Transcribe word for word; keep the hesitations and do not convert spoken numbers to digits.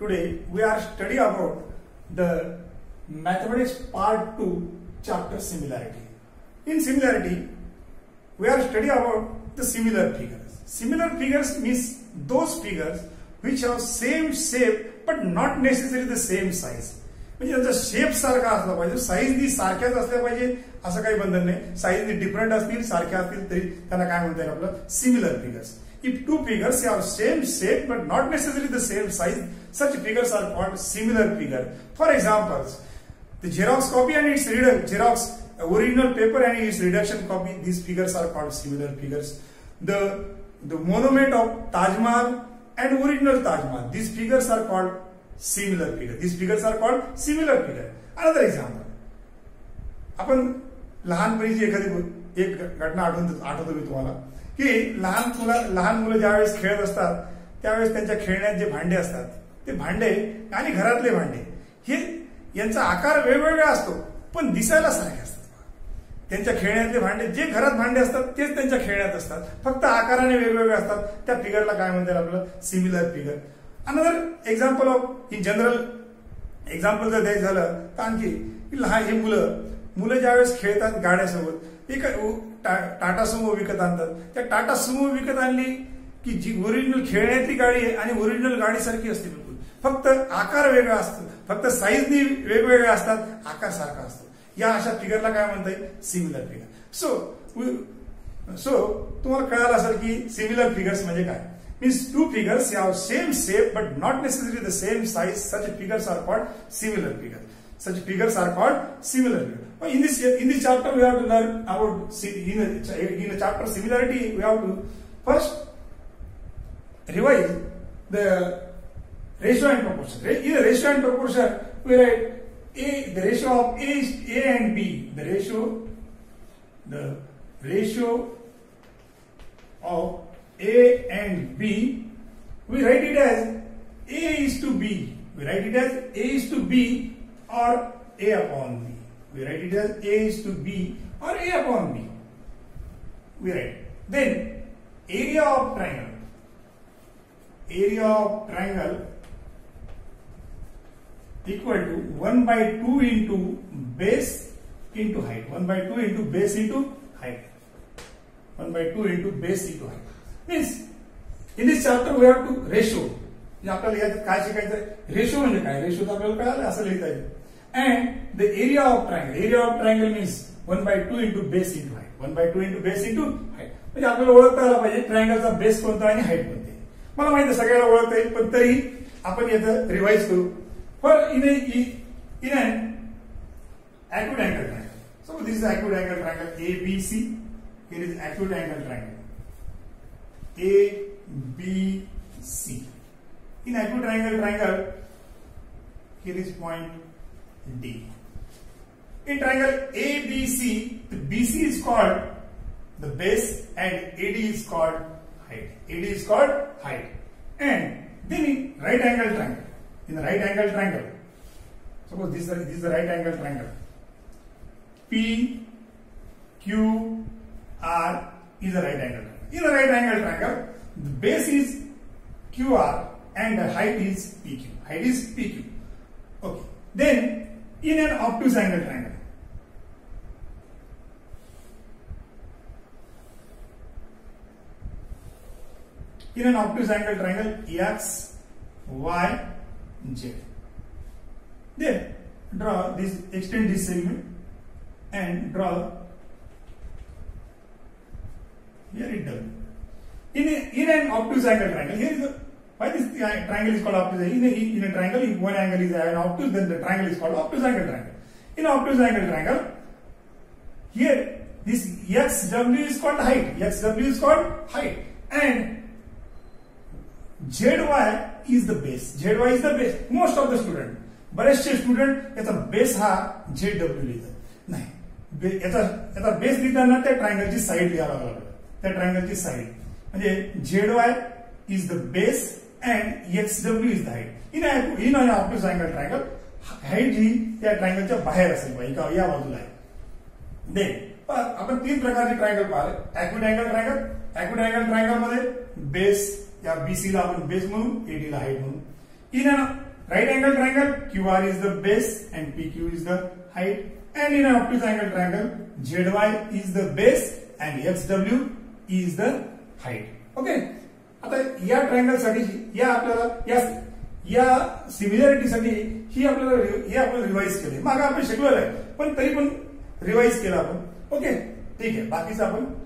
Today we are studying about the mathematics part two chapter similarity. In similarity, we are studying about the similar figures. Similar figures means those figures which have same shape but not necessarily the same size. म्हणजे त्यांचा shape सारखा असला पाहिजे, साईजनी सारख्याच असल्या पाहिजे असं काही बंधन नाही. साईजनी डिफरंट असतील सारख्या असतील तरी त्यांना काय म्हणता येईल आपलं similar figures. If two figures have same shape but not necessarily the same size, such figures are called similar figure. For examples, the Xerox copy and its reader, Xerox original paper and its reduction copy, these figures are called similar figures. The the monument of Taj Mahal and original Taj Mahal, these figures are called similar figure. These figures are called similar figure. Another example, आपण लहानपणीची एखादी एक घटना आठवतो आठवतो मी तुम्हाला की लहान मुलं लहान मुलं ज्यावेळेस खेळत असतात त्यावेळेस त्यांच्या खेळण्यात जे भांडे असतात ते भांडे आणि घरातले भांडे हे यांचा आकार वेगवेगळा असतो पण दिसायला सारखे असतात. त्यांच्या खेळण्यातले भांडे जे घरात भांडे असतात तेच त्यांच्या खेळण्यात असतात, फक्त आकाराने वेगवेगळे असतात. त्या फिगरला काय म्हणतात आपलं similar figure. Another example of in general example जर द्यायचं झालं तर आणखी लहान हे मुलं मुलं ज्यावेळेस खेळतात गाड्यासोबत एक टाटा सुमो विकत आणतात. त्या टाटा सुमो विकत आणली की जी ओरिजिनल खेळण्यातली गाडी आहे आणि ओरिजिनल गाडीसारखी असते बिलकुल, फक्त आकार वेगळा असतो, फक्त साईजनी वेगवेगळे असतात, आकार सारखा असतो. या अशा फिगरला काय म्हणता येईल सिमिलर फिगर. सो सो तुम्हाला कळालं असेल की सिमिलर फिगर्स म्हणजे काय. Means two figures have same shape but not necessary the same size, such figures are called similar figure. Such figures are called similar figure. In this in this chapter we have to learn about in a, in a chapter similarity we have to first revise the ratio and proportion. In the ratio and proportion we write a the ratio of a is a and b. The ratio the ratio of a and b we write it as a is to b. We write it as a is to b or a upon b. We write it as a is to b or a upon b. We write. Then area of triangle. Area of triangle equal to one by two into base into height. one by two into base into height. one by two into base into height. Means in this chapter we have to ratio. आपल्याला यात काय शिकायचं ratio म्हणजे काय, ratio तर आपल्याला कळालं असं लिहिता येईल. And the area of triangle, area of triangle means one by two into base into height. one by two into base into height. म्हणजे आपल्याला ओळखता आला पाहिजे ट्रायंगलचा बेस कोणता आणि हाईट कोणती. मला माहिती सगळ्याला ओळखता येईल पण तरी आपण याचं रिवाइज करू. For in in an acute angle triangle. So this is acute angle triangle A B C. Here is acute angle triangle A B C. In acute triangle triangle, here is point D. In triangle A B C, the B C is called the base and A D is called height. A D is called height. And then in right angle triangle, in the right angle triangle, suppose this is, this is the right angle triangle. P Q R is the right angle triangle. In the right angle triangle, the base is Q R and the height is P Q. Height is P Q. Okay. Then in an obtuse angle triangle, in an obtuse angle triangle X, Y, Z. Then draw this, extend this segment and draw here it W. In a, in an obtuse angle triangle, here is the why this triangle is called obtuse. In a, in a triangle, if one angle is an obtuse, then the triangle is called obtuse angle triangle. In obtuse angle triangle, here this X W is called height. X W is called height, and Z Y is the base. Z Y is the base. Most of the student, बरेचसे student याचा base हा Z W लिहितात. नाही, याचा याचा base लिहिताना त्या ट्रायंगलची साइड लिहावं लागतं. त्या ट्रायंगलची साइड म्हणजे Z Y is the base and X W is the height. In a, in an obtuse angle triangle, height ही त्या ट्रायंगलच्या बाहेर असेल पाहिजे या बाजूला आहे. देन आपण तीन प्रकारचे ट्रायंगल पाहिले. Acute angle triangle. Acute angle triangle मध्ये बेस या बीसी ला आपण बेस म्हणून एडी ला हाईट म्हणून. इन अन right angle triangle, Q R is the base and P Q is the height. And in an obtuse angle triangle, Z Y is the base and X W is the height. Okay. आता या triangle साठी या आपल्याला या या similarity साठी ही आपल्याला हे आपण रिवाइज केले. मग आपण शिकलो आहे पण तरी पण रिवाइज केला आपण. ओके ठीक आहे. बाकीचं आपण